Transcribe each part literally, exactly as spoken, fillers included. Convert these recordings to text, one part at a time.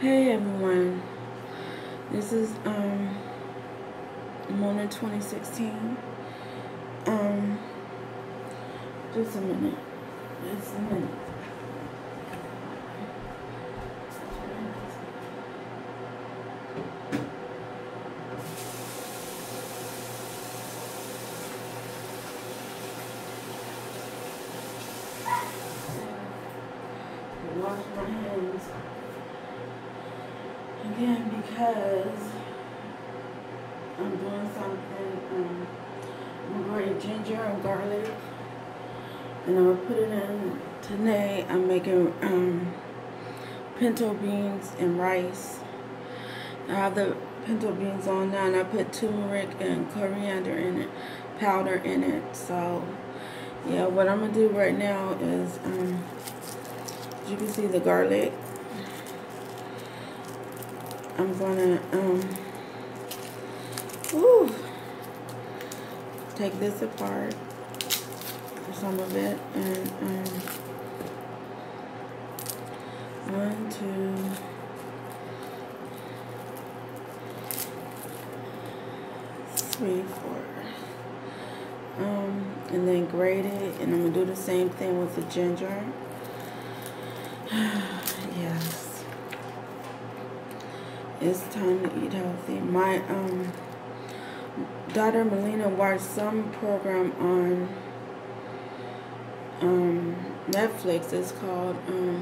Hey everyone, this is um Mona twenty sixteen. Um, just a minute, just a minute. Wash my hands again because I'm doing something. Um, I'm going to ginger and garlic, and I'm gonna put it in. Today I'm making um, pinto beans and rice. I have the pinto beans on now, and I put turmeric and coriander in it, powder in it. So yeah, what I'm gonna do right now is, um, as you can see, the garlic. I'm gonna um, whew, take this apart for some of it, and um, one, two, three, four, um, and then grate it, and I'm gonna do the same thing with the ginger. Yes, it's time to eat healthy. My um daughter Melina watched some program on um Netflix. It's called um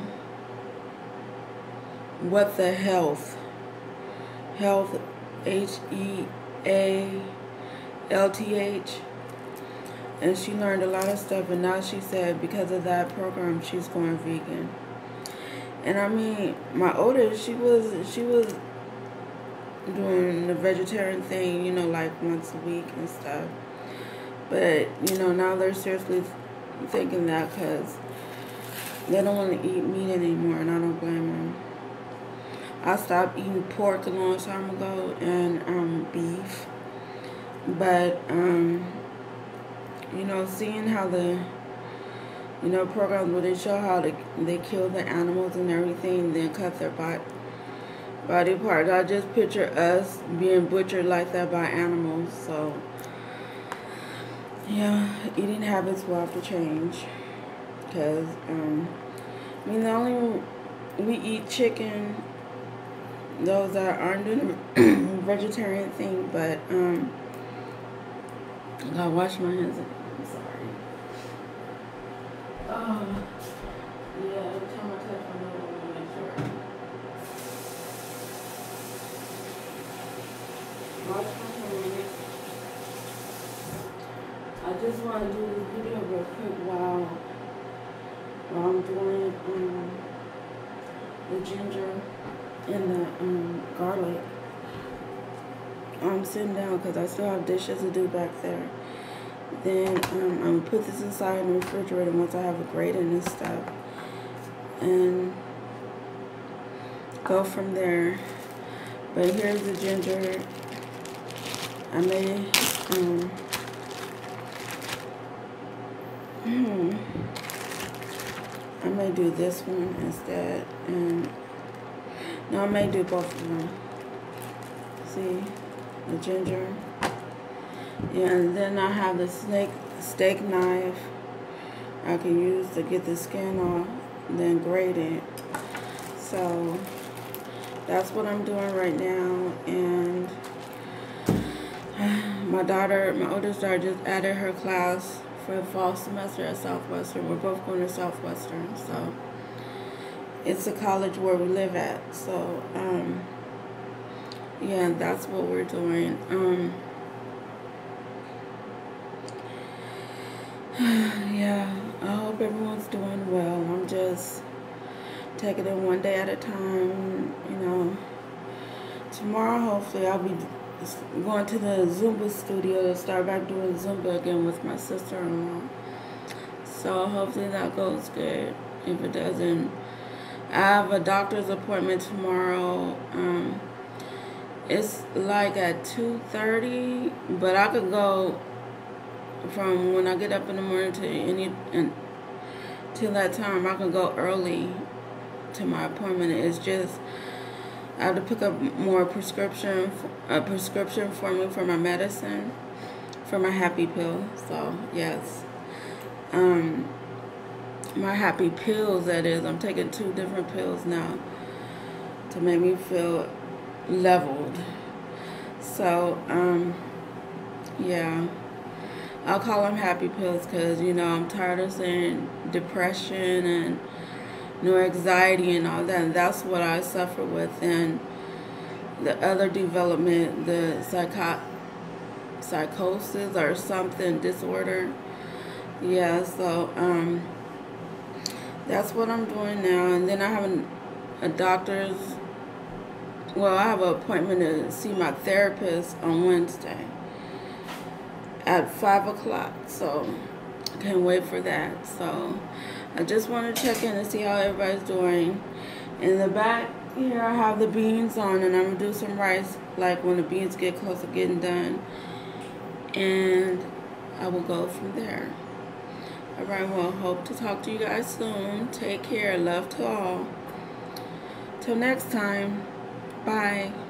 What the Health. Health, H E A L T H. And she learned a lot of stuff, and now she said because of that program she's going vegan. And I mean, my oldest, she was she was doing the vegetarian thing, you know, like once a week and stuff. But, you know, now they're seriously thinking that because they don't want to eat meat anymore, and I don't blame them. I stopped eating pork a long time ago, and um, beef. But, um, you know, seeing how the, you know, programs where they show how they, they kill the animals and everything, then cut their body. Body parts. I just picture us being butchered like that by animals. So, yeah, eating habits will have to change. Because, um, I mean, the only, we eat chicken, those that aren't doing the vegetarian thing, but, um, I gotta wash my hands again. I'm sorry. Um, yeah, every time I touch my nose, I want to make sure. Wash my hands. I just want to do this video real quick while, while I'm doing um, the ginger and the um, garlic. I'm sitting down because I still have dishes to do back there. Then um, I'm going to put this inside in the refrigerator once I have a grate in and stuff. And go from there. But here's the ginger. I may, um, hmm, I may do this one instead, and no, I may do both of them. See, the ginger, yeah, and then I have the snake steak knife I can use to get the skin off, then grate it. So that's what I'm doing right now, and my daughter, my oldest daughter, just added her class for the fall semester at Southwestern. We're both going to Southwestern, so it's a college where we live at. So, um, yeah, that's what we're doing. Um, yeah, I hope everyone's doing well. I'm just taking it one day at a time, you know. Tomorrow, hopefully, I'll be going to the Zumba studio to start back doing Zumba again with my sister-in-law. So hopefully that goes good. If it doesn't, I have a doctor's appointment tomorrow. Um, it's like at two thirty, but I could go from when I get up in the morning to any and till that time. I can go early to my appointment. It's just I have to pick up more prescription, a prescription for me for my medicine, for my happy pill. So yes, um, my happy pills. That is, I'm taking two different pills now to make me feel leveled. So um, yeah, I'll call them happy pills because you know I'm tired of saying depression and no anxiety and all that. And that's what I suffer with. And the other development, the psycho psychosis or something disorder. Yeah, so um, that's what I'm doing now. And then I have an, a doctor's, well, I have an appointment to see my therapist on Wednesday at five o'clock. So I can't wait for that. So I just want to check in and see how everybody's doing. In the back here, I have the beans on, and I'm going to do some rice, like when the beans get close to getting done. And I will go from there. All right, well, hope to talk to you guys soon. Take care. Love to all. Till next time. Bye.